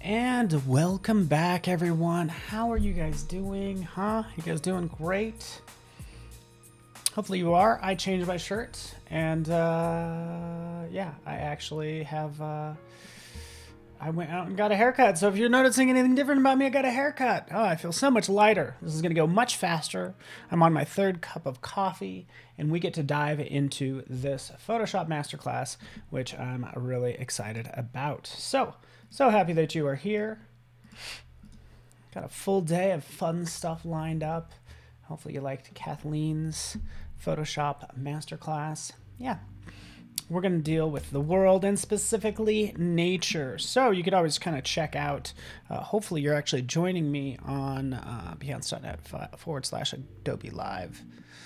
And welcome back, everyone. How are you guys doing? You guys doing great? Hopefully you are. I changed my shirt, and yeah, I actually have I went out and got a haircut. So if you're noticing anything different about me, I got a haircut. Oh, I feel so much lighter. This is going to go much faster. I'm on my third cup of coffee, and we get to dive into this Photoshop Masterclass, which I'm really excited about. So happy that you are here. Got a full day of fun stuff lined up. Hopefully you liked Kathleen's Photoshop Masterclass. Yeah. We're going to deal with the world and specifically nature. So you could always kind of check out, hopefully you're actually joining me on Behance.net/Adobe Live.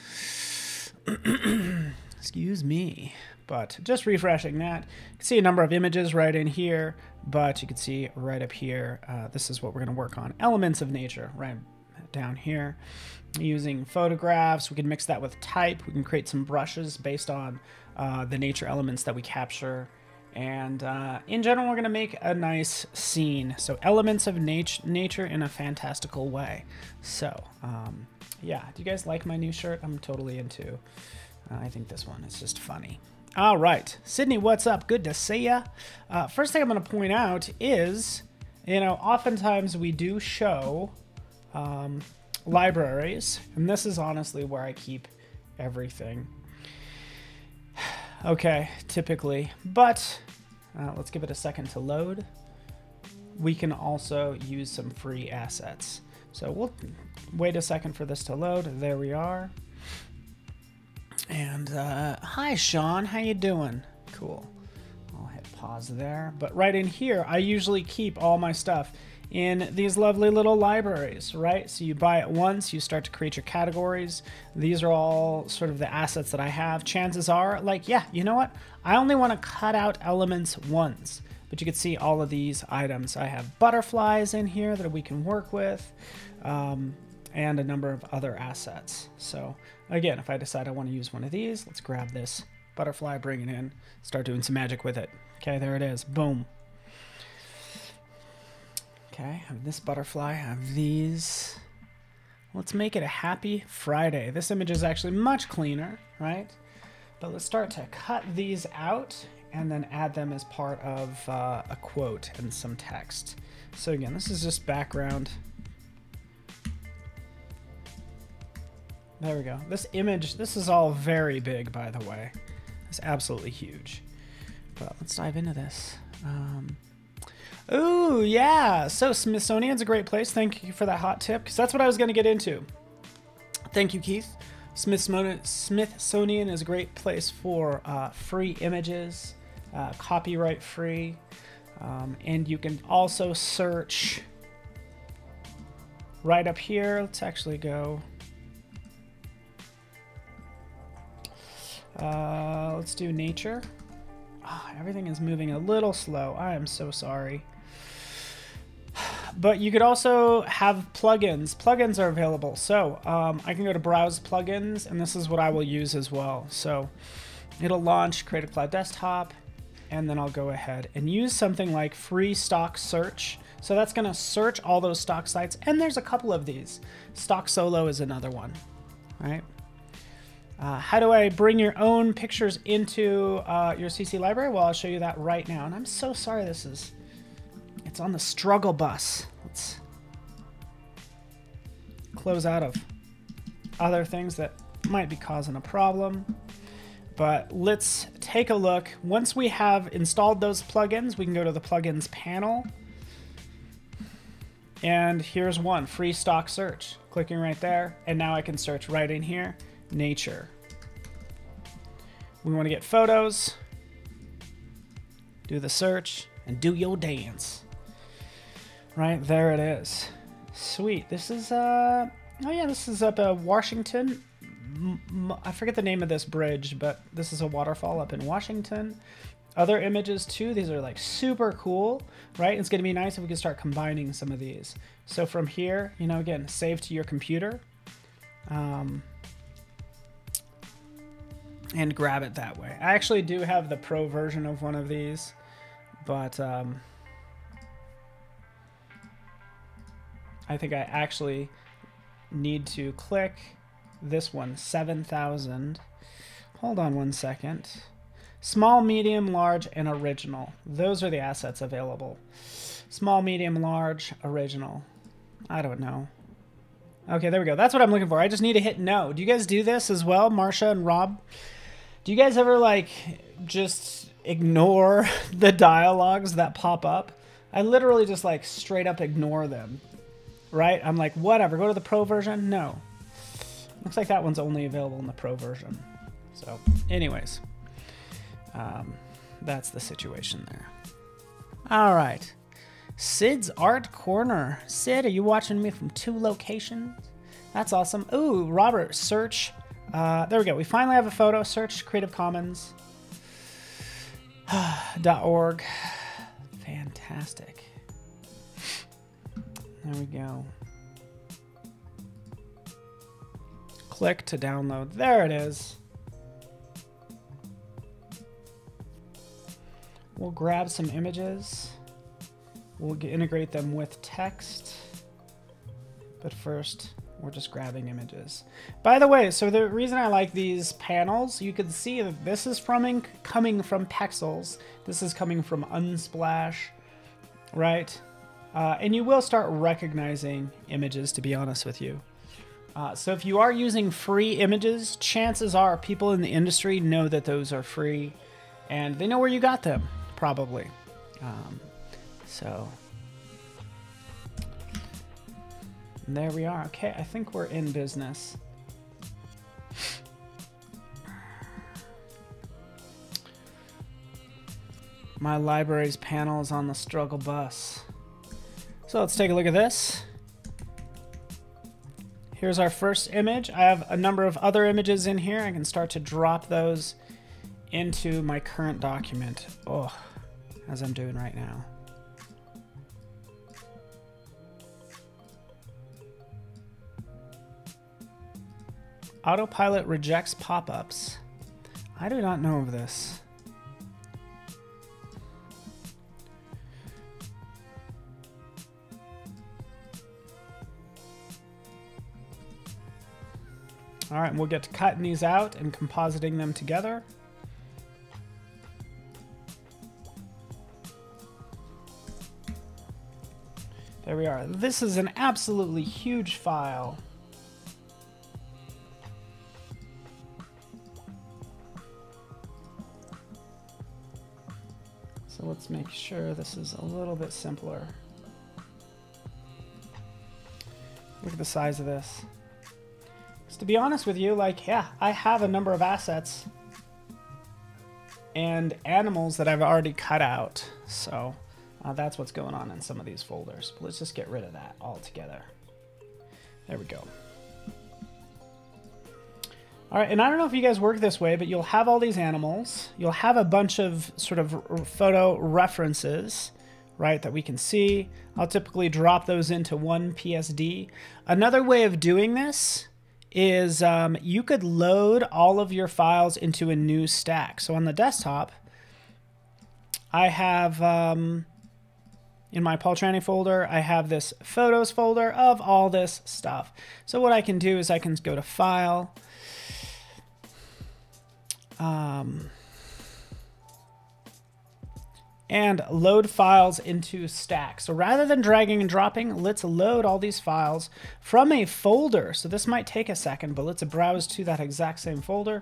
Excuse me. But just refreshing that. You can see a number of images right in here, but you can see right up here, this is what we're going to work on. Elements of nature right down here. Using photographs, we can mix that with type. We can create some brushes based on the nature elements that we capture. And in general, we're going to make a nice scene. So elements of nature in a fantastical way. So yeah, do you guys like my new shirt? I'm totally into. I think this one is just funny. All right, Sydney, what's up? Good to see ya. First thing I'm going to point out is, you know, oftentimes we do show libraries, and this is honestly where I keep everything. Okay, typically, but let's give it a second to load. We can also use some free assets. So we'll wait a second for this to load. There we are. And hi, Sean, how you doing? Cool. I'll hit pause there. But right in here, I usually keep all my stuff in these lovely little libraries, right? So you buy it once, you start to create your categories. These are all sort of the assets that I have. Chances are, like, yeah, you know what? I only want to cut out elements once, but you can see all of these items. I have butterflies in here that we can work with, and a number of other assets. So again, if I decide I want to use one of these, let's grab this butterfly, bring it in, start doing some magic with it. Okay, there it is. Boom. Okay, I have this butterfly, I have these. Let's make it a happy Friday. This image is actually much cleaner, right? But let's start to cut these out and then add them as part of a quote and some text. So again, this is just background. There we go. This image, this is all very big, by the way. It's absolutely huge. But let's dive into this. Ooh, yeah. So Smithsonian's a great place. Thank you for that hot tip, because that's what I was going to get into. Thank you, Keith. Smithsonian is a great place for free images, copyright free. And you can also search right up here. Let's actually go. Let's do nature. Oh, everything is moving a little slow. I am so sorry. But you could also have plugins. Plugins are available. So I can go to browse plugins, and this is what I will use as well. So it'll launch Creative Cloud Desktop, and then I'll go ahead and use something like free stock search. So that's going to search all those stock sites, and there's a couple of these. Stock Solo is another one, right? How do I bring your own pictures into your CC library? Well, I'll show you that right now. And I'm so sorry it's on the struggle bus. Let's close out of other things that might be causing a problem. But let's take a look. Once we have installed those plugins, we can go to the plugins panel. And here's one, free stock search. Clicking right there. And now I can search right in here. Nature. We want to get photos, do the search, and do your dance. Right, there it is. Sweet. This is, oh yeah, this is up Washington. I forget the name of this bridge, but this is a waterfall up in Washington. Other images too. These are like super cool, right? It's going to be nice if we can start combining some of these. So from here, you know, again, save to your computer. And grab it that way. I actually do have the pro version of one of these, but I think I actually need to click this one, 7,000. Hold on one second. Small, medium, large, and original. Those are the assets available. Small, medium, large, original. I don't know. Okay, there we go. That's what I'm looking for. I just need to hit no. Do you guys do this as well, Marsha and Rob? Do you guys ever, like, just ignore the dialogues that pop up? I literally just, like, straight up ignore them. Right? I'm like, whatever. Go to the pro version? No. Looks like that one's only available in the pro version. So, anyways. That's the situation there. All right. Sid's Art Corner. Sid, are you watching me from 2 locations? That's awesome. Ooh, Robert, search. There we go. We finally have a photo. Search Creative Commons. .org. Fantastic. There we go. Click to download. There it is. We'll grab some images. We'll integrate them with text. But first, we're just grabbing images. By the way, so the reason I like these panels, you can see that this is coming from Pexels. This is coming from Unsplash, right? And you will start recognizing images, to be honest with you. So if you are using free images, chances are people in the industry know that those are free, and they know where you got them, probably. So there we are. Okay, I think we're in business. My library's panel is on the struggle bus. So let's take a look at this. Here's our first image. I have a number of other images in here. I can start to drop those into my current document. Oh, as I'm doing right now. Autopilot rejects pop-ups. I do not know of this. All right, and we'll get to cutting these out and compositing them together. There we are. This is an absolutely huge file. So let's make sure this is a little bit simpler. Look at the size of this. So to be honest with you, like, yeah, I have a number of assets and animals that I've already cut out. So that's what's going on in some of these folders. But let's just get rid of that altogether. There we go. All right, and I don't know if you guys work this way, but you'll have all these animals. You'll have a bunch of sort of photo references, right, that we can see. I'll typically drop those into one PSD. Another way of doing this is you could load all of your files into a new stack. So on the desktop, I have, in my Paul Trani folder, I have this photos folder of all this stuff. So what I can do is I can go to File, and load files into stack. So rather than dragging and dropping, let's load all these files from a folder. So this might take a second, but let's browse to that exact same folder.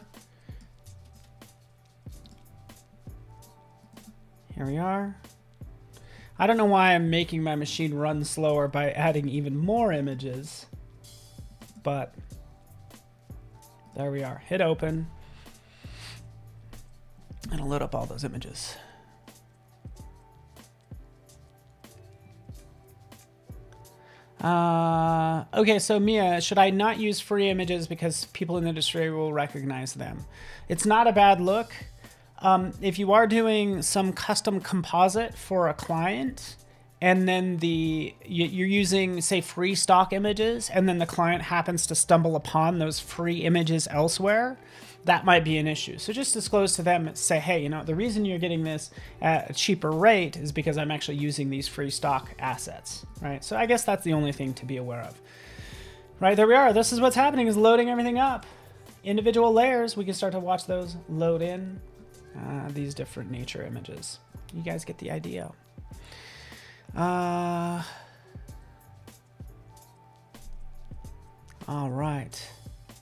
Here we are. I don't know why I'm making my machine run slower by adding even more images, but there we are. Hit open. And I'll load up all those images. Okay, so Mia, should I not use free images because people in the industry will recognize them? It's not a bad look. If you are doing some custom composite for a client and then you're using, say, free stock images, and then the client happens to stumble upon those free images elsewhere, that might be an issue. So just disclose to them and say, hey, the reason you're getting this at a cheaper rate is because I'm actually using these free stock assets, right? So I guess that's the only thing to be aware of. Right, there we are. This is what's happening, is loading everything up. Individual layers, we can start to watch those load in these different nature images. You guys get the idea. All right.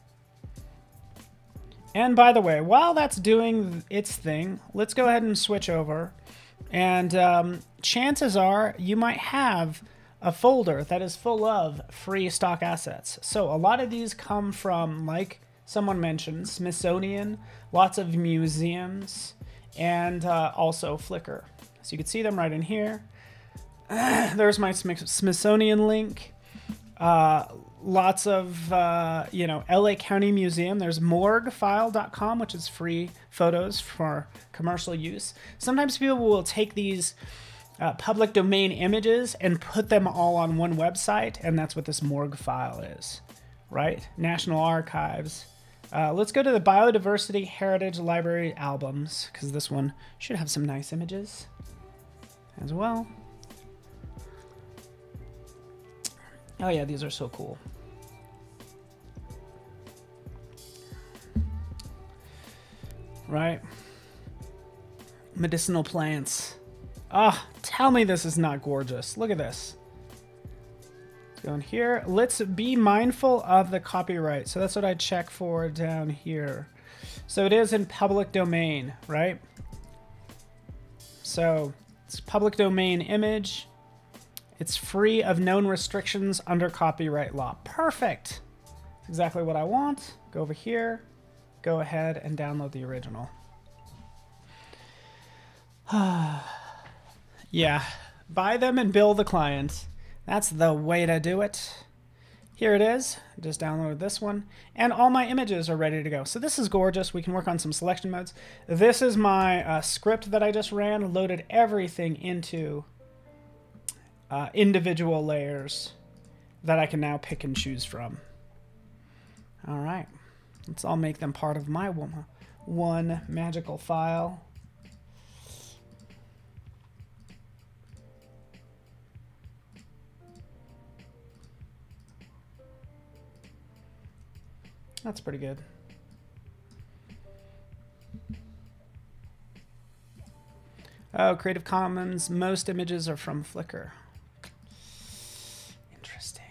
And by the way, while that's doing its thing, let's go ahead and switch over. And chances are you might have a folder that is full of free stock assets. So a lot of these come from, like someone mentioned, Smithsonian, lots of museums, and also Flickr. So you can see them right in here. There's my Smithsonian link. Lots of, LA County Museum. There's morguefile.com, which is free photos for commercial use. Sometimes people will take these public domain images and put them all on one website, and that's what this morgue file is, right? National Archives. Let's go to the Biodiversity Heritage Library albums, because this one should have some nice images as well. Oh yeah, these are so cool. Right? Medicinal plants. Ah, oh, tell me this is not gorgeous. Look at this. Let's go in here. Let's be mindful of the copyright. So that's what I check for down here. So it is in public domain, right? So it's public domain image. It's free of known restrictions under copyright law. Perfect. That's exactly what I want. Go over here. Go ahead and download the original. Yeah, buy them and bill the client. That's the way to do it. Here it is. Just downloaded this one. And all my images are ready to go. So this is gorgeous. We can work on some selection modes. This is my script that I just ran. Loaded everything into individual layers that I can now pick and choose from. All right. Let's all make them part of my one magical file. That's pretty good. Oh, Creative Commons. Most images are from Flickr. Interesting.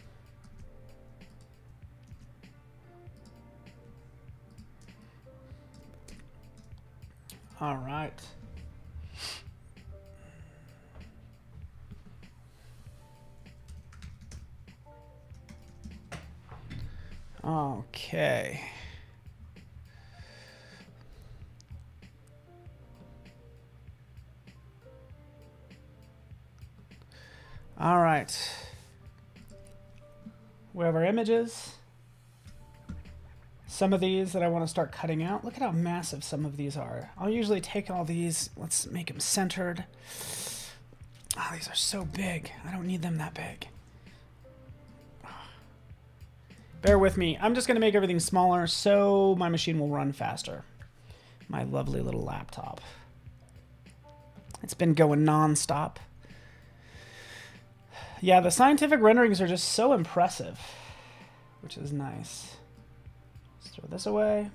All right. Okay. All right. We have our images. Some of these that I want to start cutting out. Look at how massive some of these are. I'll usually take all these. Let's make them centered. Oh, these are so big. I don't need them that big. Bear with me. I'm just going to make everything smaller so my machine will run faster. My lovely little laptop. It's been going non-stop. Yeah, the scientific renderings are just so impressive, which is nice. Let's throw this away.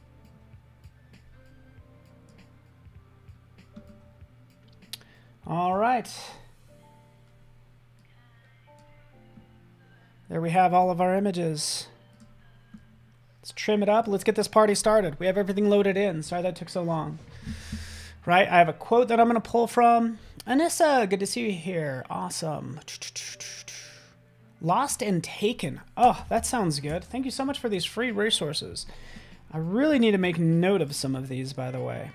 All right. There we have all of our images. Let's trim it up. Let's get this party started. We have everything loaded in. Sorry that took so long. Right, I have a quote that I'm going to pull from. Anissa, good to see you here. Awesome. Lost and Taken. Oh, that sounds good. Thank you so much for these free resources. I really need to make note of some of these, by the way.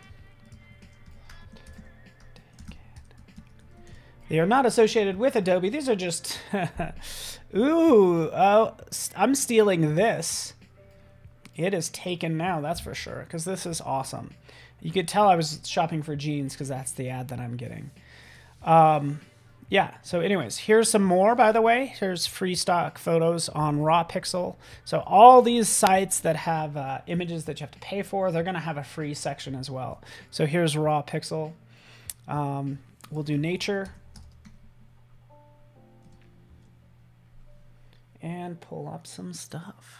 They are not associated with Adobe. These are just... Ooh, oh, I'm stealing this. It is taken now, that's for sure, because this is awesome. You could tell I was shopping for jeans because that's the ad that I'm getting. yeah, so anyways, here's some more, by the way. Here's free stock photos on Raw Pixel. So all these sites that have images that you have to pay for, they're going to have a free section as well. So here's Raw Pixel. We'll do nature. And pull up some stuff.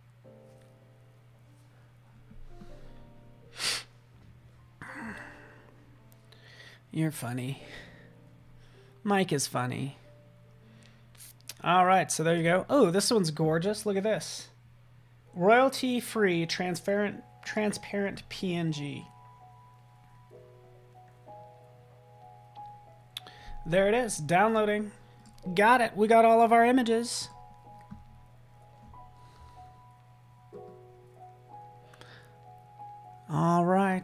You're funny. Mike is funny. All right, so there you go. Oh, this one's gorgeous. Look at this. Royalty-free, transparent PNG. There it is, downloading. Got it. We got all of our images. All right.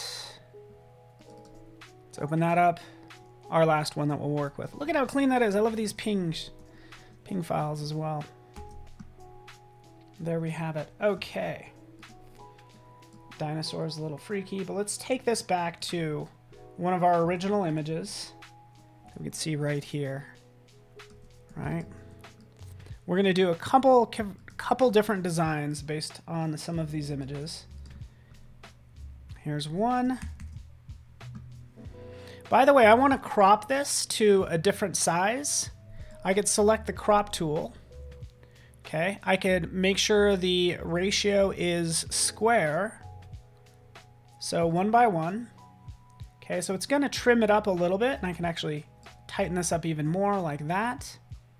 Let's open that up. Our last one that we'll work with. Look at how clean that is. I love these ping files as well. There we have it. Okay. Dinosaur's a little freaky, but let's take this back to one of our original images. We can see right here. Right? We're going to do a couple different designs based on some of these images. Here's one. By the way, I want to crop this to a different size. I could select the crop tool. Okay, I could make sure the ratio is square. So 1 by 1. Okay, so it's going to trim it up a little bit, and I can actually tighten this up even more like that.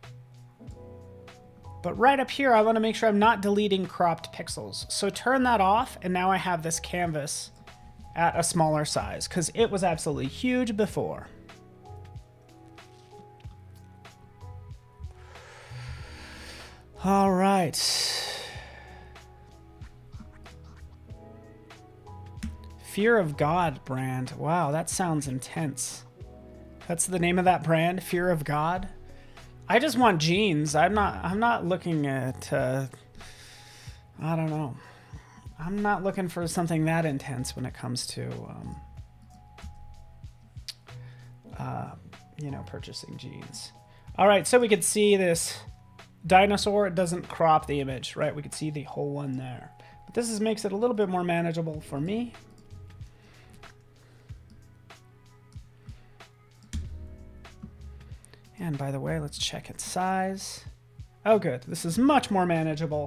But right up here, I want to make sure I'm not deleting cropped pixels. So turn that off, and now I have this canvas at a smaller size, because it was absolutely huge before. All right. Fear of God brand. Wow, that sounds intense. That's the name of that brand, Fear of God. I just want jeans. I'm not looking at I don't know. I'm not looking for something that intense when it comes to you know, purchasing jeans. All right, so we could see this dinosaur. It doesn't crop the image, right? We could see the whole one there. But this makes it a little bit more manageable for me. And by the way, let's check its size. Oh, good. This is much more manageable.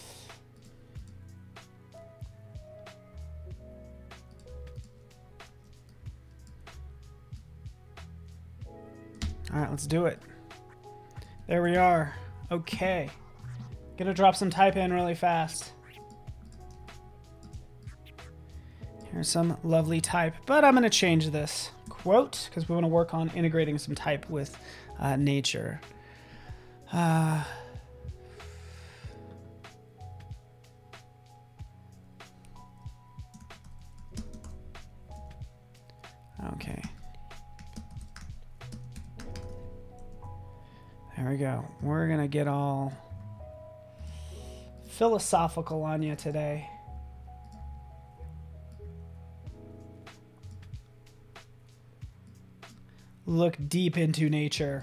All right, let's do it. There we are. Okay. Gonna drop some type in really fast. Here's some lovely type, but I'm gonna change this quote because we want to work on integrating some type with nature. Okay. There we go. We're gonna get all philosophical on you today. Look deep into nature.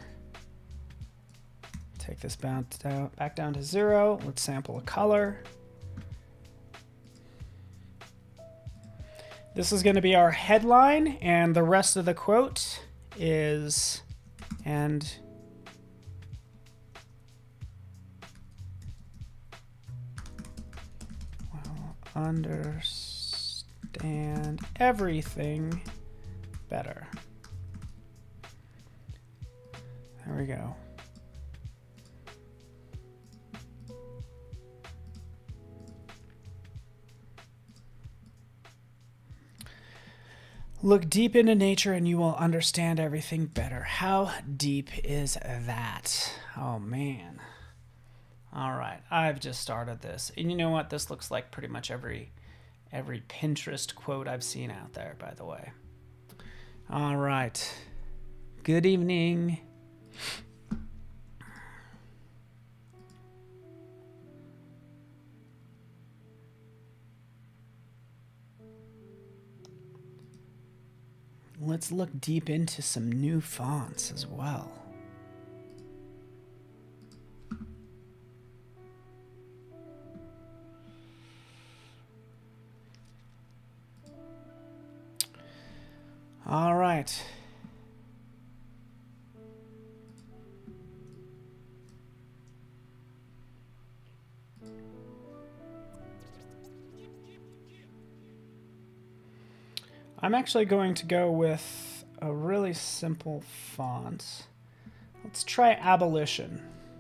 Take this back down to 0. Let's sample a color. This is going to be our headline, and the rest of the quote is, and well, understand everything better. There we go. Look deep into nature and you will understand everything better. How deep is that? Oh, man. All right, I've just started this. And you know what? This looks like pretty much every Pinterest quote I've seen out there, by the way. All right. Good evening. let's look deep into some new fonts as well. All right. I'm actually going to go with a really simple font. Let's try Abolition.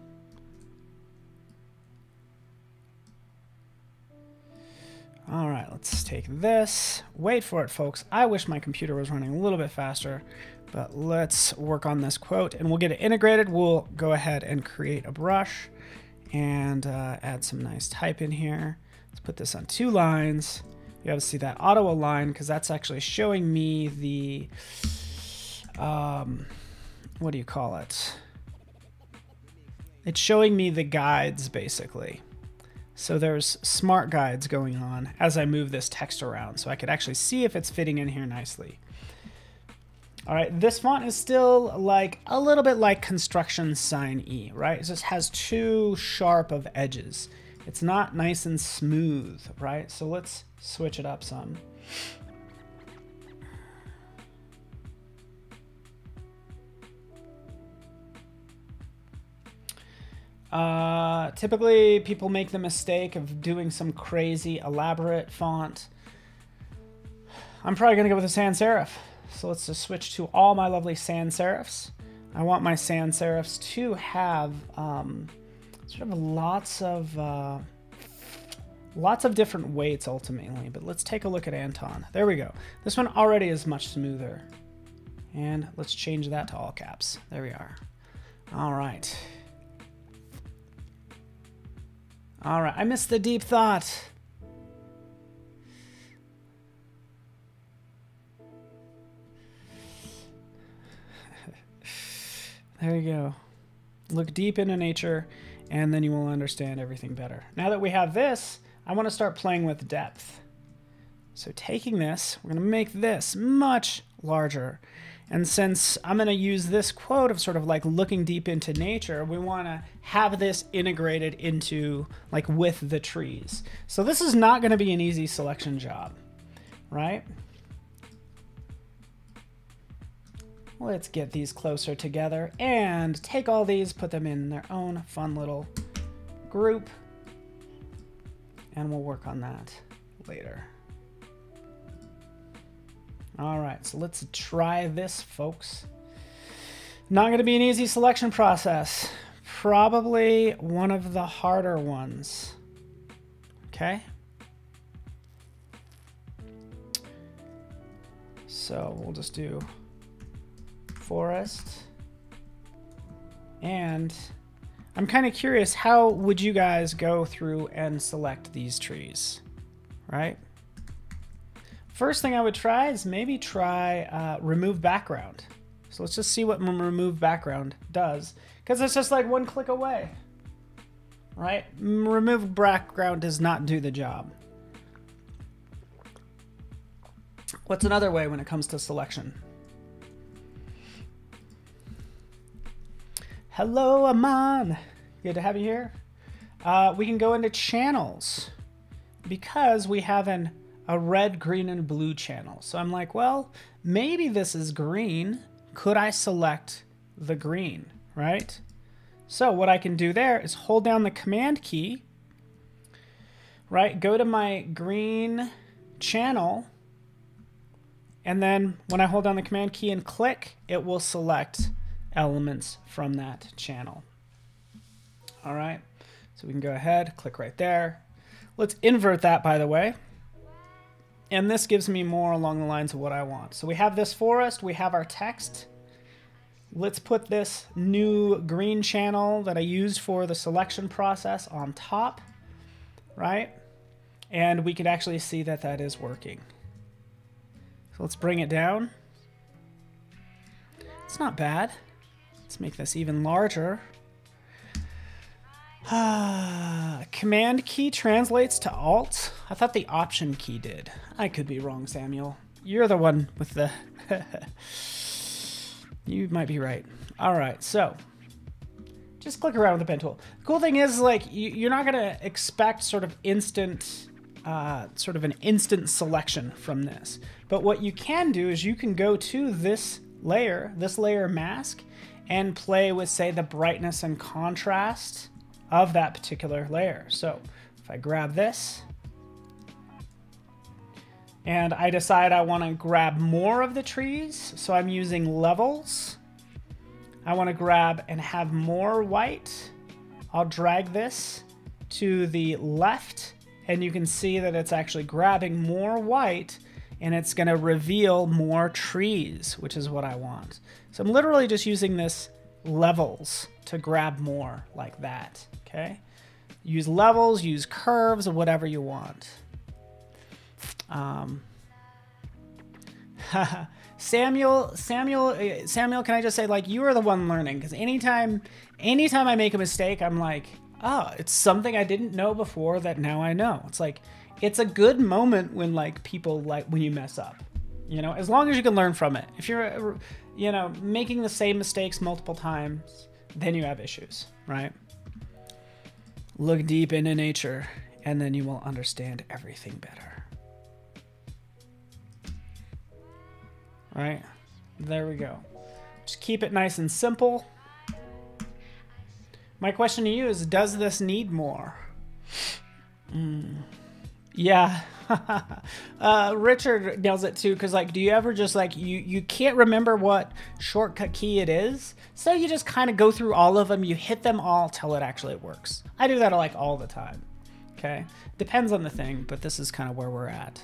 All right, let's take this. Wait for it, folks. I wish my computer was running a little bit faster, but let's work on this quote and we'll get it integrated. We'll go ahead and create a brush and add some nice type in here. Let's put this on 2 lines. You have to see that auto align because that's actually showing me the, what do you call it? It's showing me the guides basically. So there's smart guides going on as I move this text around so I could actually see if it's fitting in here nicely. All right, this font is still like a little bit like construction sign E, right? It just has too sharp of edges. It's not nice and smooth, right? So let's switch it up some. Typically, people make the mistake of doing some crazy, elaborate font. I'm probably going to go with a sans serif. So let's just switch to all my lovely sans serifs. I want my sans serifs to have sort of lots of different weights ultimately. But let's take a look at Anton. There we go. This one already is much smoother. And let's change that to all caps. There we are. All right. All right, I missed the deep thought. There you go. Look deep into nature, and then you will understand everything better. Now that we have this, I want to start playing with depth. So taking this, we're going to make this much larger. And since I'm going to use this quote of sort of like looking deep into nature, we want to have this integrated into like with the trees. So this is not going to be an easy selection job, right? Let's get these closer together and take all these, put them in their own fun little group, and we'll work on that later. All right, so let's try this, folks. Not going to be an easy selection process. Probably one of the harder ones. Okay. So we'll just do forest. And I'm kind of curious, how would you guys go through and select these trees, right? First thing I would try is maybe try remove background. So let's just see what remove background does, because it's just like one click away, right? Remove background does not do the job. What's another way when it comes to selection? Hello, Aman. Good to have you here. We can go into channels because we have a red, green, and blue channel. So I'm like, well, maybe this is green. Could I select the green, right? So what I can do there is hold down the command key, right? Go to my green channel. And then when I hold down the command key and click, it will select elements from that channel. All right, so we can go ahead, click right there. Let's invert that, by the way. And this gives me more along the lines of what I want. So we have this forest, we have our text. Let's put this new green channel that I used for the selection process on top, right? And we could actually see that that is working. So let's bring it down. It's not bad. Let's make this even larger. Command key translates to Alt. I thought the Option key did. I could be wrong, Samuel. You're the one with the... You might be right. All right, so just click around with the pen tool. The cool thing is, like, you're not going to expect sort of instant, sort of an instant selection from this. But what you can do is you can go to this layer mask, and play with, say, the brightness and contrast of that particular layer. So if I grab this, and I decide I want to grab more of the trees, so I'm using levels. I want to grab and have more white. I'll drag this to the left, and you can see that it's actually grabbing more white, and it's going to reveal more trees, which is what I want. So I'm literally just using this levels to grab more like that, okay? Use levels, use curves, whatever you want. Samuel, can I just say, like, you are the one learning, because anytime I make a mistake, I'm like, oh, it's something I didn't know before that now I know. It's like, it's a good moment when, like, people, like, when you mess up, you know, as long as you can learn from it. If you're, you know, making the same mistakes multiple times, then you have issues, right? Look deep into nature, and then you will understand everything better. All right, there we go. Just keep it nice and simple. My question to you is, does this need more? Yeah. Richard nails it too, because, like, do you ever just, like, you can't remember what shortcut key it is, so you just kind of go through all of them, you hit them all till it actually works. I do that, like, all the time. Okay, depends on the thing, but this is kind of where we're at.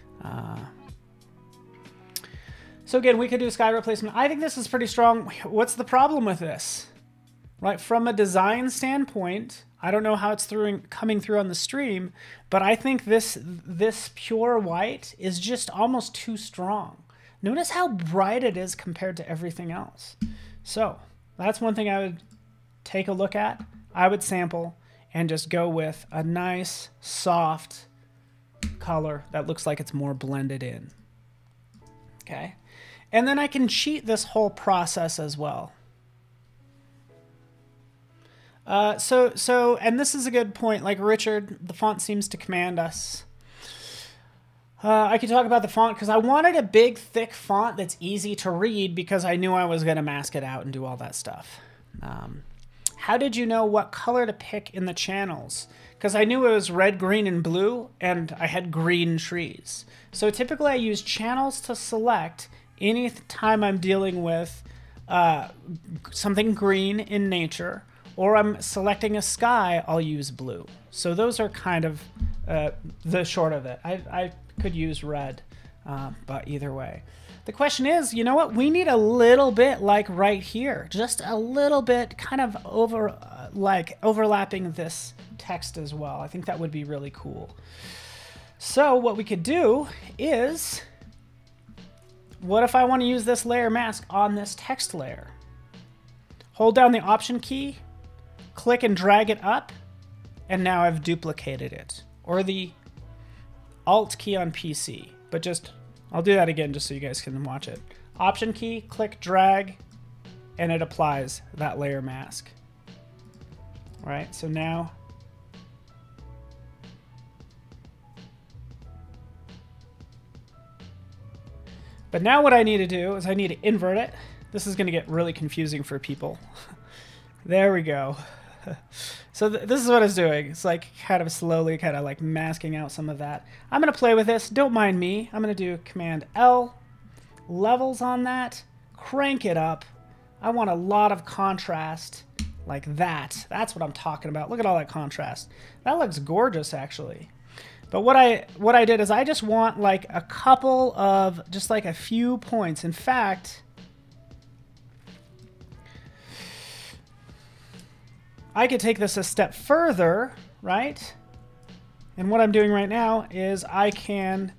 So again, we could do sky replacement. I think this is pretty strong. What's the problem with this? Right, from a design standpoint, I don't know how it's coming through on the stream, but I think this pure white is just almost too strong. Notice how bright it is compared to everything else. So that's one thing I would take a look at. I would sample and just go with a nice, soft color that looks like it's more blended in. Okay. And then I can cheat this whole process as well. And this is a good point. Like Richard, the font seems to command us. I could talk about the font because I wanted a big, thick font that's easy to read because I knew I was going to mask it out and do all that stuff. How did you know what color to pick in the channels? Because I knew it was red, green, and blue, and I had green trees. So typically I use channels to select any time I'm dealing with something green in nature, or I'm selecting a sky, I'll use blue. So those are kind of the short of it. I could use red, but either way. The question is, you know what? We need a little bit like right here, just a little bit kind of overlapping this text as well. I think that would be really cool. So what we could do is, what if I want to use this layer mask on this text layer? Hold down the Option key, click and drag it up, and now I've duplicated it. Or the Alt key on PC, but just, I'll do that again just so you guys can watch it. Option key, click, drag, and it applies that layer mask. All right, so now, but now what I need to do is I need to invert it. This is going to get really confusing for people. There we go. So this is what it's doing. It's like kind of slowly kind of like masking out some of that. I'm going to play with this. Don't mind me. I'm going to do Command L, levels on that, crank it up. I want a lot of contrast like that. That's what I'm talking about. Look at all that contrast. That looks gorgeous actually. But what I did is I just want like a couple of, just like a few points. In fact, I could take this a step further, right? And what I'm doing right now is I can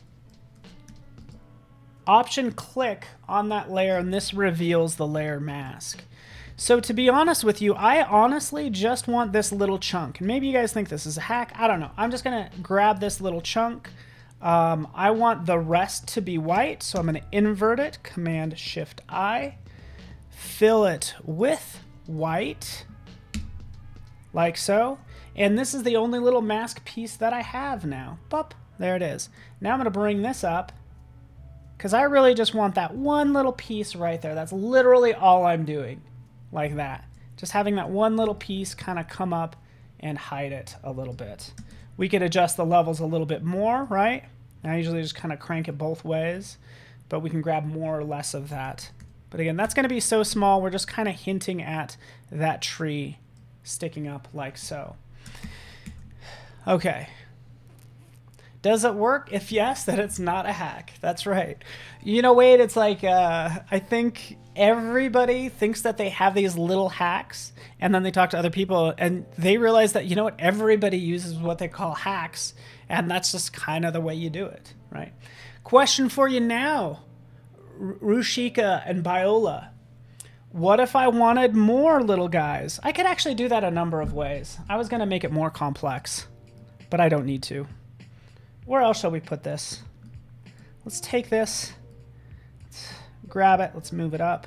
Option click on that layer, and this reveals the layer mask. So to be honest with you, I honestly just want this little chunk. And maybe you guys think this is a hack. I don't know. I'm just going to grab this little chunk I want the rest to be white, so I'm going to invert it, Command-Shift-I, fill it with white, like so. And this is the only little mask piece that I have now. Boop, there it is. Now I'm going to bring this up, because I really just want that one little piece right there. That's literally all I'm doing, like that. Just having that one little piece kind of come up and hide it a little bit. We could adjust the levels a little bit more, right? I usually just kind of crank it both ways, but we can grab more or less of that. But again, that's going to be so small, we're just kind of hinting at that tree sticking up like so. Okay. Does it work? If yes, then it's not a hack. That's right. You know, Wade, it's like, I think everybody thinks that they have these little hacks, and then they talk to other people, and they realize that, you know what, everybody uses what they call hacks, and that's just kind of the way you do it, right? Question for you now, Rushika and Biola. What if I wanted more little guys? I could actually do that a number of ways. I was going to make it more complex, but I don't need to. Where else shall we put this? Let's take this. Let's grab it. Let's move it up.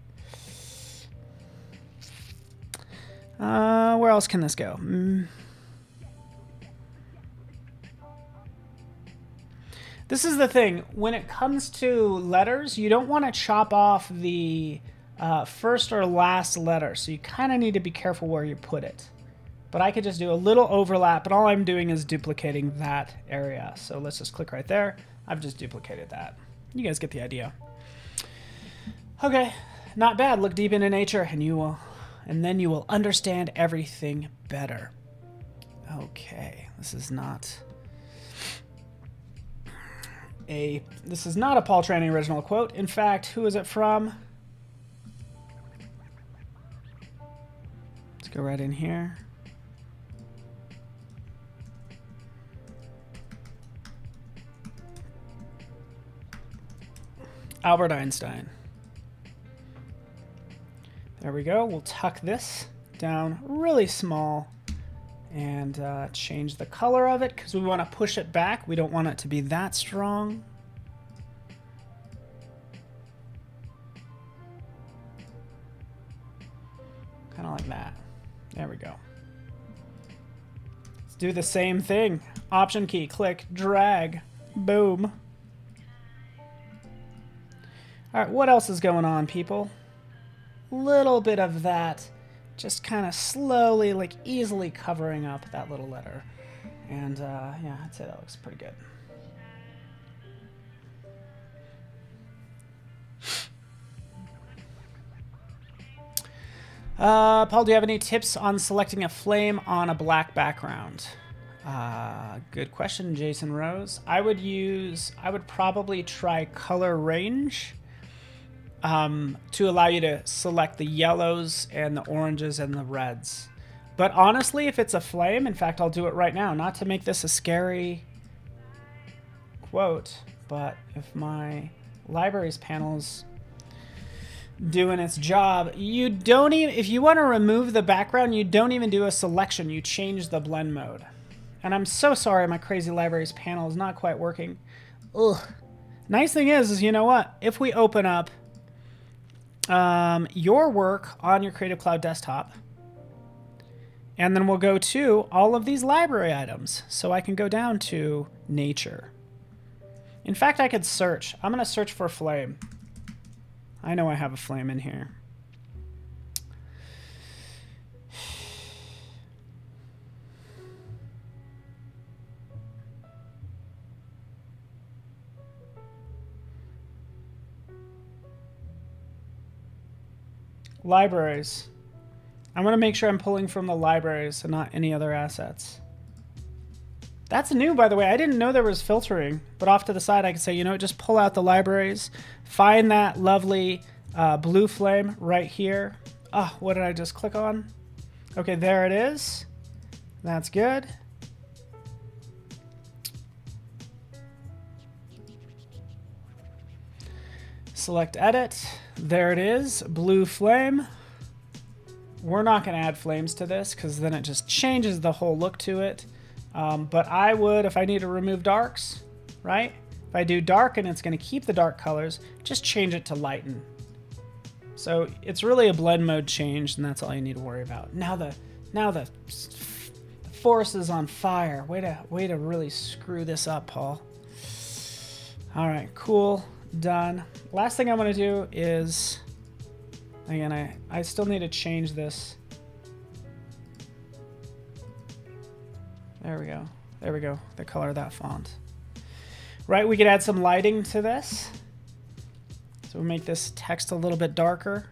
Where else can this go? This is the thing. When it comes to letters, you don't want to chop off the first or last letter. So you kind of need to be careful where you put it. But I could just do a little overlap, but all I'm doing is duplicating that area. So let's just click right there. I've just duplicated that. You guys get the idea. Okay, not bad. Look deep into nature and then you will understand everything better. Okay, this is not a Paul Trani original quote. In fact, who is it from? Let's go right in here. Albert Einstein. There we go. We'll tuck this down really small and change the color of it because we want to push it back. We don't want it to be that strong. Kind of like that. There we go. Let's do the same thing. Option key, click, drag, boom. All right, what else is going on, people? Little bit of that, just kind of slowly, like easily covering up that little letter. And yeah, I'd say that looks pretty good. Paul, do you have any tips on selecting a flame on a black background? Good question, Jason Rose. I would probably try color range. To allow you to select the yellows and the oranges and the reds. But honestly, if it's a flame, in fact, I'll do it right now, not to make this a scary quote, but if my libraries panel's doing its job, you don't even, if you want to remove the background, you don't even do a selection, you change the blend mode. And I'm so sorry my crazy libraries panel is not quite working. Ugh. Nice thing is you know what? If we open up your work on your Creative Cloud desktop, and then we'll go to all of these library items. So I can go down to nature. In fact, I could search. I'm going to search for flame. I know I have a flame in here. Libraries. I'm going to make sure I'm pulling from the libraries and not any other assets. That's new, by the way. I didn't know there was filtering, but off to the side I can say, you know, just pull out the libraries, find that lovely blue flame right here. Oh, what did I just click on? Okay, there it is. That's good. Select edit. There it is, blue flame. We're not going to add flames to this because then it just changes the whole look to it. But I would, if I need to remove darks, right? If I do darken, it's going to keep the dark colors. Just change it to lighten. So it's really a blend mode change, and that's all you need to worry about. Now the force is on fire. Way to really screw this up, Paul. All right, cool, done. Last thing I want to do is, again, I still need to change this. There we go. There we go. The color of that font. Right, we could add some lighting to this. So we'll make this text a little bit darker.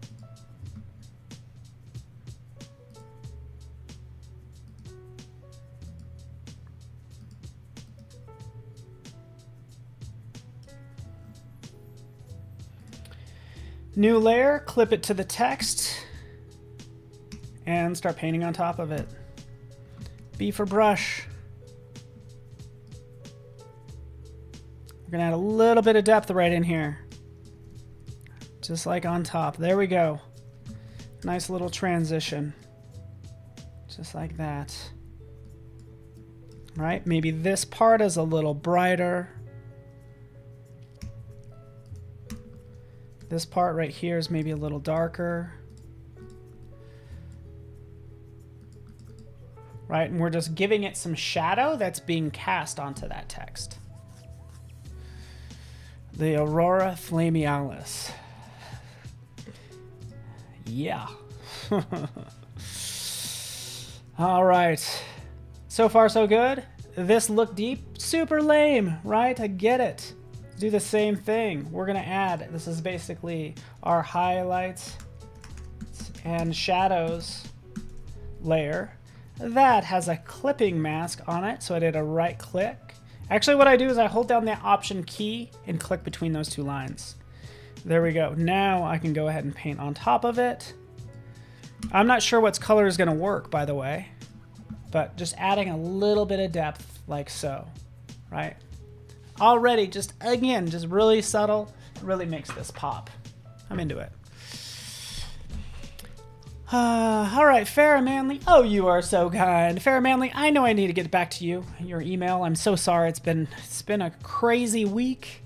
New layer, clip it to the text, and start painting on top of it. B for brush. We're gonna add a little bit of depth right in here. Just like on top. There we go. Nice little transition. Just like that. Right? Maybe this part is a little brighter. This part right here is maybe a little darker. Right? And we're just giving it some shadow that's being cast onto that text. The Aurora Flamealis. Yeah. All right. So far, so good. This look deep, super lame, right? I get it. Do the same thing. We're gonna add, this is basically our highlights and shadows layer. That has a clipping mask on it, so I did a right click. Actually, what I do is I hold down the Option key and click between those two lines. There we go. Now I can go ahead and paint on top of it. I'm not sure what color is gonna work, by the way, but just adding a little bit of depth like so, right? Already, just again, just really subtle, really makes this pop. I'm into it. All right, Farrah Manley. Oh, you are so kind. Farrah Manley, I know I need to get back to you. Your email. I'm so sorry. It's been a crazy week.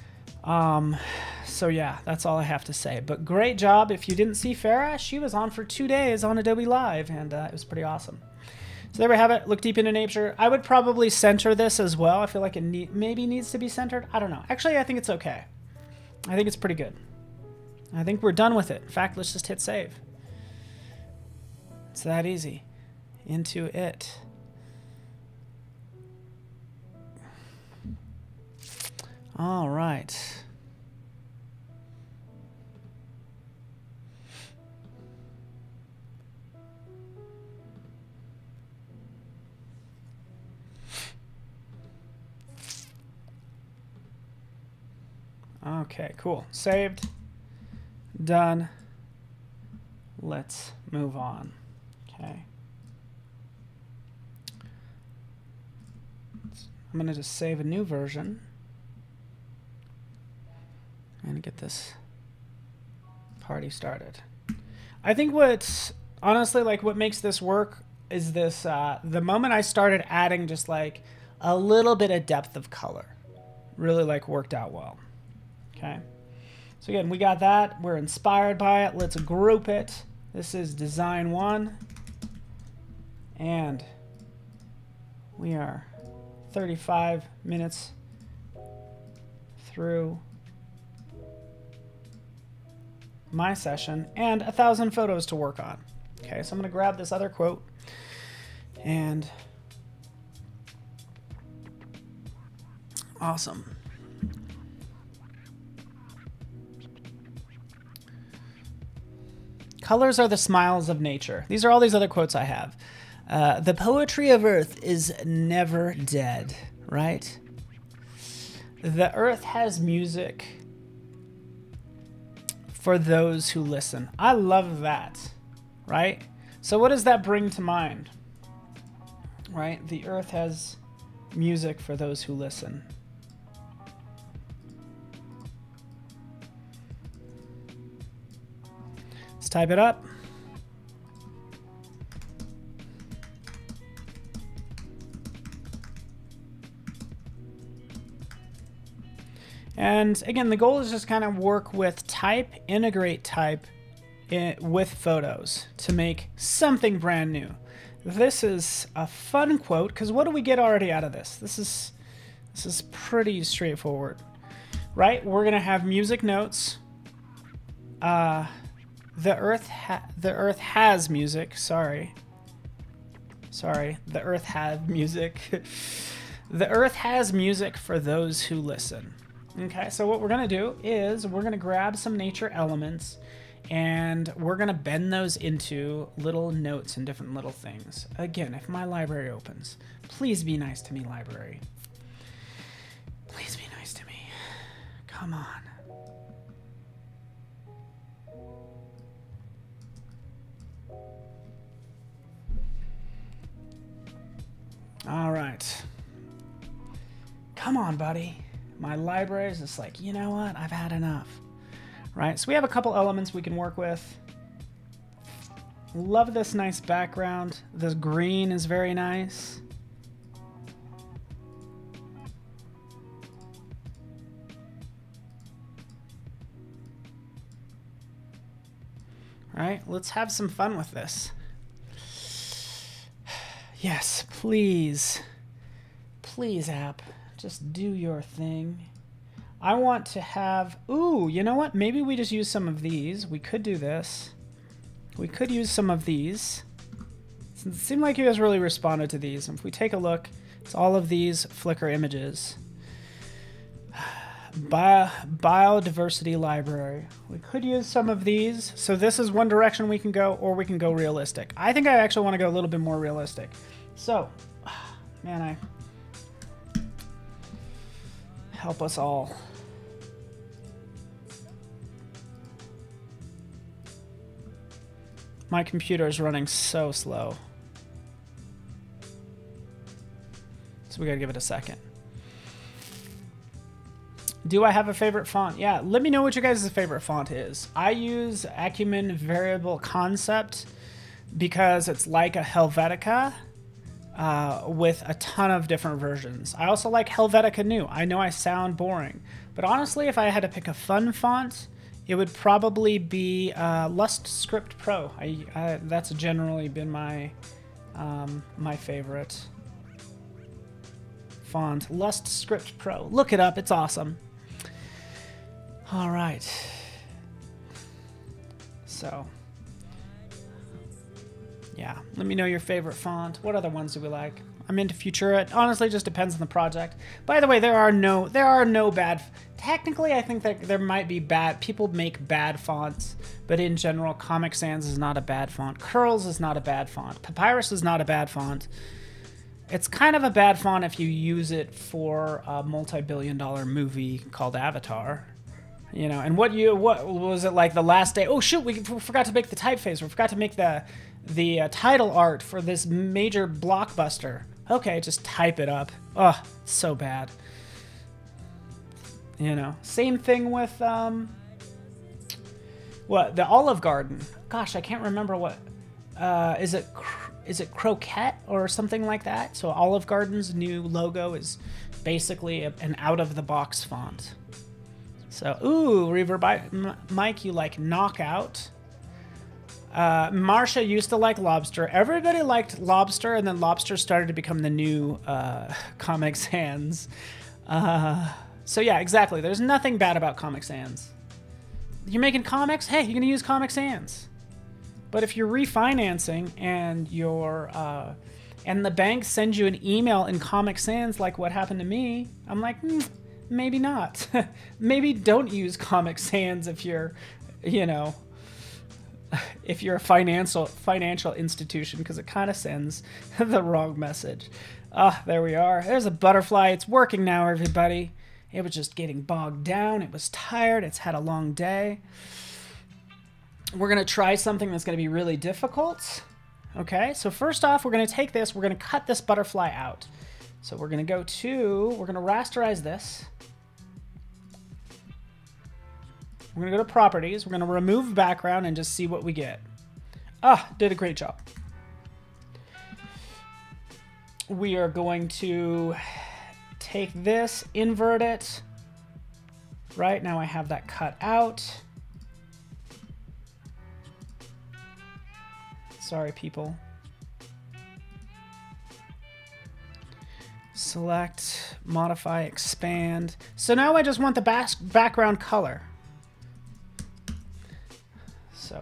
So yeah, that's all I have to say. But great job. If you didn't see Farrah, she was on for 2 days on Adobe Live, and it was pretty awesome. So there we have it. Look deep into nature. I would probably center this as well. I feel like it maybe needs to be centered. I don't know. Actually, I think it's okay. I think it's pretty good. I think we're done with it. In fact, let's just hit save. It's that easy. Into it. All right. Okay, cool. Saved. Done. Let's move on. Okay. I'm going to just save a new version. And get this party started. I think what's honestly like what makes this work is this the moment I started adding just like a little bit of depth of color really like worked out well. Okay, so again, we got that. We're inspired by it. Let's group it. This is design 1. And we are 35 minutes through my session and 1,000 photos to work on. Okay, so I'm going to grab this other quote and awesome. Colors are the smiles of nature. These are all these other quotes I have. The poetry of earth is never dead, right? The earth has music for those who listen. I love that, right? So what does that bring to mind? Right? The earth has music for those who listen. Let's type it up. And again, the goal is just kind of work with type, integrate type with photos to make something brand new. This is a fun quote, because what do we get already out of this? This is pretty straightforward, right? We're gonna have music notes. The earth has music. Sorry. The earth has music. The earth has music for those who listen. Okay, so what we're gonna do is we're gonna grab some nature elements and we're gonna bend those into little notes and different little things. Again, if my library opens, please be nice to me, library. Please be nice to me. Come on. All right. Come on, buddy. My library is just like, you know what? I've had enough. Right? So we have a couple elements we can work with. Love this nice background. This green is very nice. All right, let's have some fun with this. Yes, please. Please, app. Just do your thing. I want to have... Ooh, you know what? Maybe we just use some of these. We could do this. We could use some of these. It seemed like you guys really responded to these. And if we take a look, it's all of these Flickr images. Biodiversity library. We could use some of these. So this is one direction we can go, or we can go realistic. I think I actually want to go a little bit more realistic. So, man, help us all. My computer is running so slow. So we gotta give it a second. Do I have a favorite font? Yeah, let me know what your guys' favorite font is. I use Acumen Variable Concept because it's like a Helvetica with a ton of different versions. I also like Helvetica New. I know I sound boring, but honestly, if I had to pick a fun font, it would probably be LustScript Pro. That's generally been my my favorite font. LustScript Pro. Look it up. It's awesome. All right. So, yeah. Let me know your favorite font. What other ones do we like? I'm into Futura. It honestly just depends on the project. By the way, there are no bad. Technically, I think that there might be bad. People make bad fonts, but in general, Comic Sans is not a bad font. Curls is not a bad font. Papyrus is not a bad font. It's kind of a bad font if you use it for a multi-billion-dollar movie called Avatar. You know, and what was it like the last day? Oh shoot, we forgot to make the typeface. We forgot to make the title art for this major blockbuster. Okay, just type it up. Oh, so bad. You know, same thing with the Olive Garden. Gosh, I can't remember what is it Croquette or something like that? So Olive Garden's new logo is basically an out-of-the-box font. So, ooh, Reverb Mike, you like Knockout. Marsha used to like Lobster. Everybody liked Lobster, and then Lobster started to become the new Comic Sans. So yeah, exactly. There's nothing bad about Comic Sans. You're making comics? Hey, you're gonna use Comic Sans. But if you're refinancing and and the bank sends you an email in Comic Sans like what happened to me, I'm like, maybe not. Maybe don't use Comic Sans if you're, you know, if you're a financial institution, because it kind of sends the wrong message. There we are. There's a butterfly. It's working now, everybody. It was just getting bogged down. It was tired. It's had a long day. We're going to try something that's going to be really difficult. Okay, so first off, we're going to take this. We're going to cut this butterfly out. So we're going to we're going to rasterize this. We're going to go to properties. We're going to remove background and just see what we get. Did a great job. We are going to take this, invert it, Right, now I have that cut out. Sorry, people. Select, modify, expand. So now I just want the background color. So,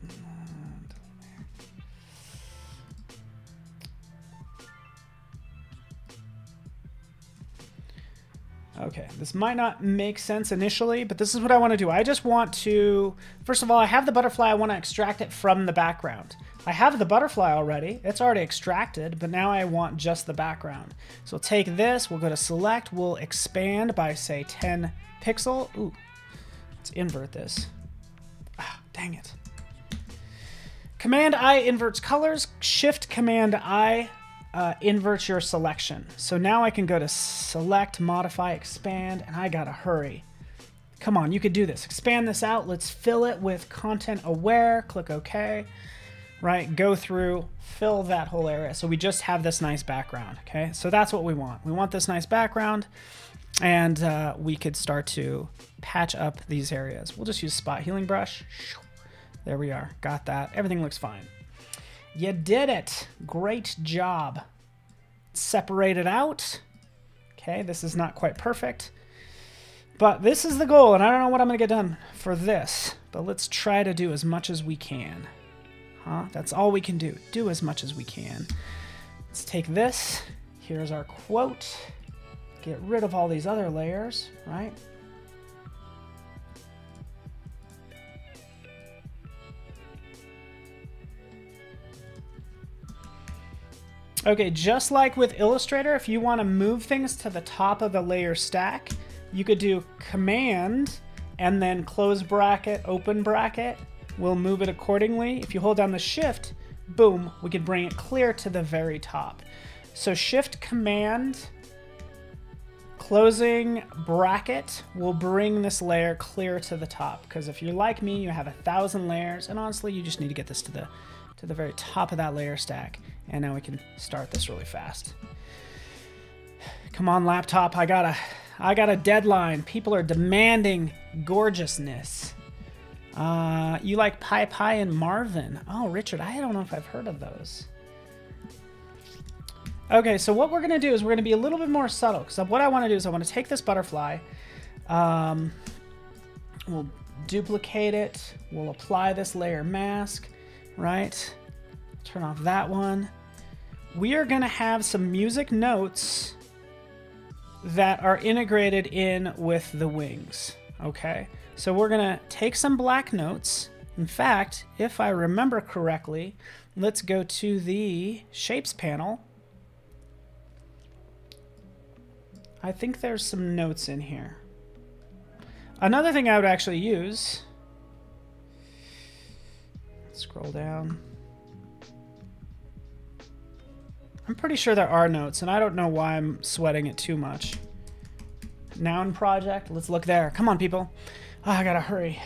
okay, this might not make sense initially, but this is what I want to do. I just want to, first of all, I have the butterfly. I want to extract it from the background. I have the butterfly already. It's already extracted, but now I want just the background. So we'll take this, we'll go to select, we'll expand by, say, 10 pixel. Ooh, let's invert this. Ah, dang it. Command-I inverts colors. Shift-Command-I inverts your selection. So now I can go to select, modify, expand, and I gotta hurry. Come on, you could do this. Expand this out. Let's fill it with content aware. Click OK. Right, go through, fill that whole area. So we just have this nice background, okay? So that's what we want. We want this nice background, and we could start to patch up these areas. We'll just use spot healing brush. There we are, got that. Everything looks fine. You did it, great job. Separate it out. Okay, this is not quite perfect, but this is the goal, and I don't know what I'm gonna get done for this, but let's try to do as much as we can. That's all we can do. Do as much as we can. Let's take this. Here's our quote. Get rid of all these other layers, right? Okay, just like with Illustrator, if you want to move things to the top of the layer stack, you could do Command and then close bracket, open bracket. We'll move it accordingly. If you hold down the Shift, boom, we can bring it clear to the very top. So Shift Command, closing bracket will bring this layer clear to the top. Because if you're like me, you have 1,000 layers, and honestly, you just need to get this to the very top of that layer stack. And now we can start this really fast. Come on, laptop, I got a deadline. People are demanding gorgeousness. You like Pie and Marvin. Oh, Richard, I don't know if I've heard of those. Okay, so what we're going to do is we're going to be a little bit more subtle. Because what I want to do is I want to take this butterfly. We'll duplicate it. We'll apply this layer mask, right? Turn off that one. We are going to have some music notes that are integrated in with the wings, okay? So we're gonna take some black notes. In fact, if I remember correctly, let's go to the Shapes panel. I think there's some notes in here. Another thing I would actually use, scroll down. I'm pretty sure there are notes, and I don't know why I'm sweating it too much. Noun project, let's look there. Come on, people. Oh, I gotta hurry.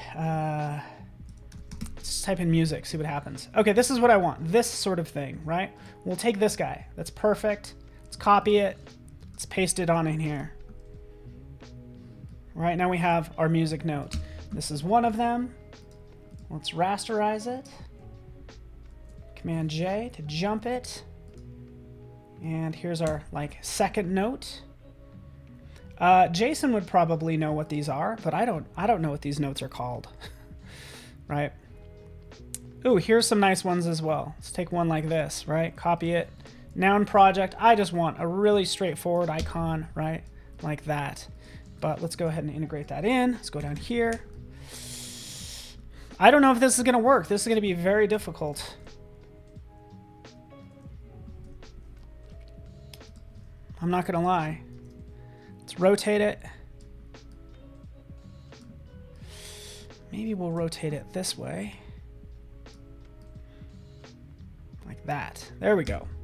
Let's type in music, see what happens. Okay, this is what I want. This sort of thing, right? We'll take this guy. That's perfect. Let's copy it. Let's paste it on in here. Right, now we have our music note. This is one of them. Let's rasterize it. Command J to jump it. And here's our second note. Jason would probably know what these are, but I don't know what these notes are called. Right? Ooh, here's some nice ones as well. Let's take one like this, right? Copy it. Noun project. I just want a really straightforward icon, right? Like that. But let's go ahead and integrate that in. Let's go down here. I don't know if this is going to work. This is going to be very difficult. I'm not going to lie. Let's rotate it. Maybe we'll rotate it this way. Like that. There we go.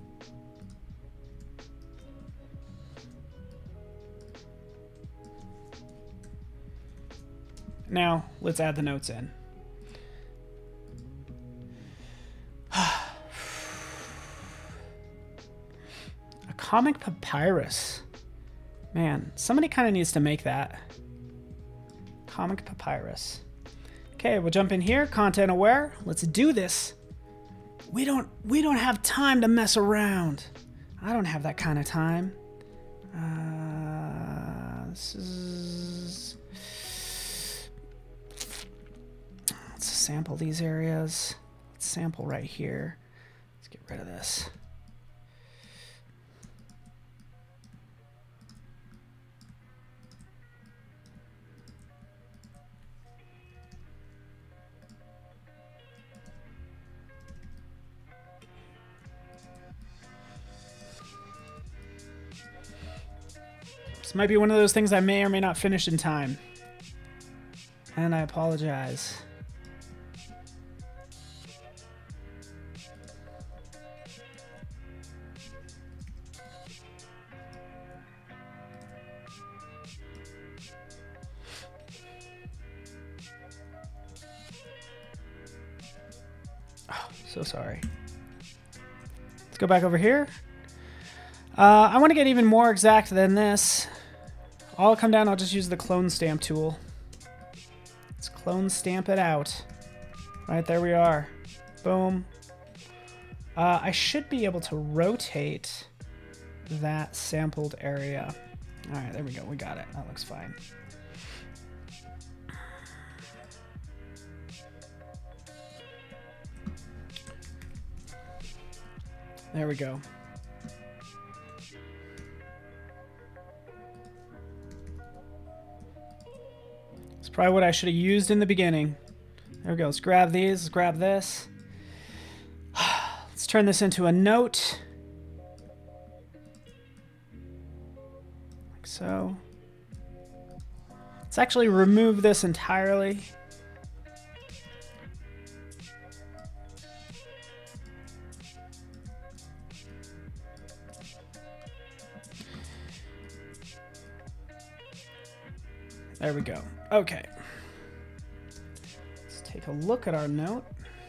Now, let's add the notes in. A comic papyrus. Man, somebody kind of needs to make that. Comic papyrus. Okay, we'll jump in here. Content aware. Let's do this. We don't have time to mess around. I don't have that kind of time. Let's sample these areas. Let's sample right here. Let's get rid of this. This might be one of those things I may or may not finish in time. And I apologize. Oh, so sorry. Let's go back over here. I want to get even more exact than this. I'll come down, I'll just use the clone stamp tool. Let's clone stamp it out. Right, there we are. Boom. I should be able to rotate that sampled area. All right, there we go, we got it. That looks fine. There we go. Probably what I should have used in the beginning. There we go. Let's grab these. Let's grab this. Let's turn this into a note. Like so. Let's actually remove this entirely. There we go. Okay. Let's take a look at our note.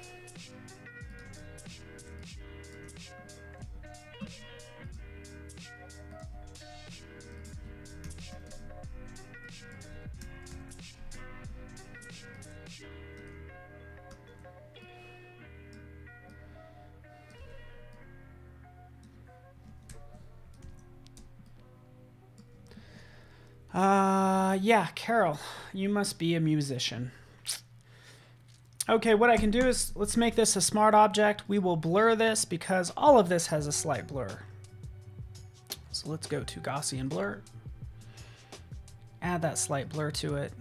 Yeah, Carol, you must be a musician. Okay, what I can do is, let's make this a smart object. We will blur this because all of this has a slight blur. So let's go to Gaussian blur. Add that slight blur to it.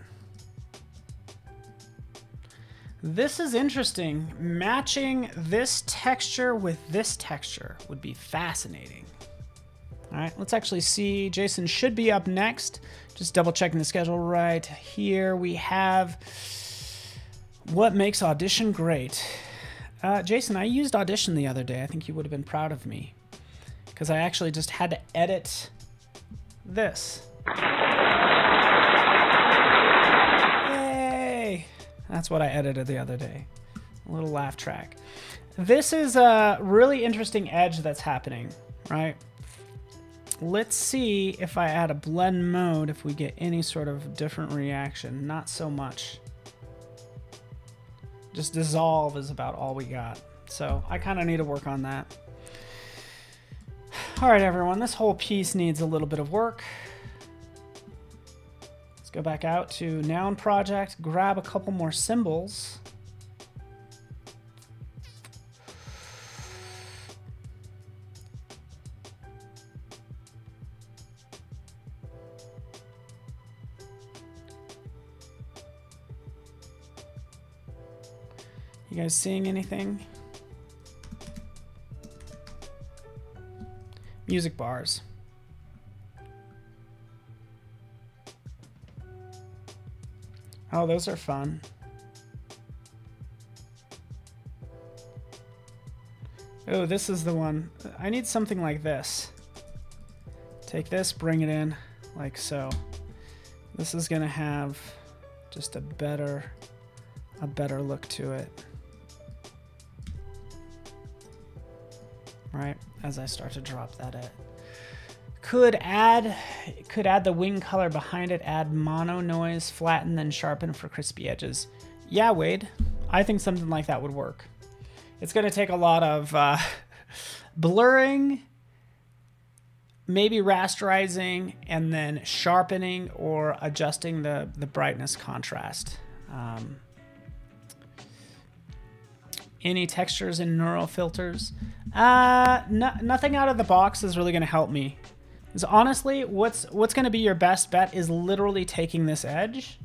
This is interesting. Matching this texture with this texture would be fascinating. All right, let's actually see. Jason should be up next. Just double checking the schedule right here. We have what makes Audition great. Jason, I used Audition the other day. I think you would have been proud of me because I actually just had to edit this. Yay! That's what I edited the other day. A little laugh track. This is a really interesting edge that's happening, right? Let's see if I add a blend mode, if we get any sort of different reaction. Not so much. Just dissolve is about all we got. So I kind of need to work on that. All right, everyone, this whole piece needs a little bit of work. Let's go back out to Noun Project, grab a couple more symbols. You guys seeing anything? Music bars. Oh, those are fun. Oh, this is the one. I need something like this. Take this, bring it in like so. This is gonna have just a better look to it. Right, as I start to drop that Could add the wing color behind it, add mono noise, flatten, then sharpen for crispy edges. Yeah, Wade, I think something like that would work. It's going to take a lot of blurring, maybe rasterizing, and then sharpening or adjusting the brightness contrast. Any textures in neural filters? Nothing out of the box is really going to help me. Because honestly, what's going to be your best bet is literally taking this edge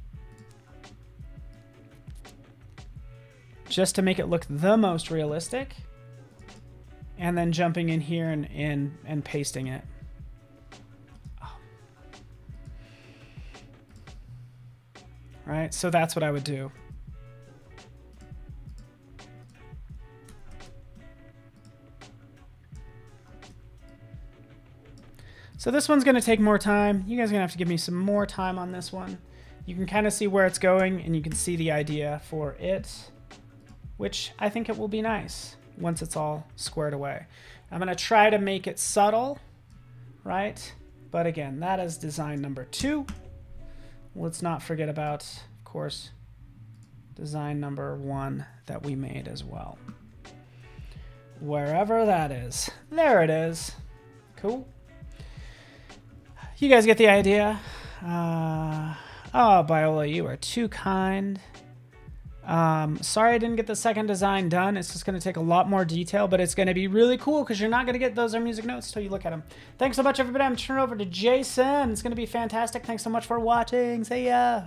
just to make it look the most realistic, and then jumping in here and pasting it. Oh. Right, so that's what I would do. So this one's going to take more time. You guys are going to have to give me some more time on this one. You can kind of see where it's going, and you can see the idea for it, which I think it will be nice once it's all squared away. I'm going to try to make it subtle, right? But again, that is design number 2. Let's not forget about, of course, design number 1 that we made as well. Wherever that is. There it is. Cool. You guys get the idea. Oh, Biola, you are too kind. Sorry I didn't get the second design done. It's just going to take a lot more detail, but it's going to be really cool because you're not going to get those music notes until you look at them. Thanks so much, everybody. I'm turning it over to Jason. It's going to be fantastic. Thanks so much for watching. See ya.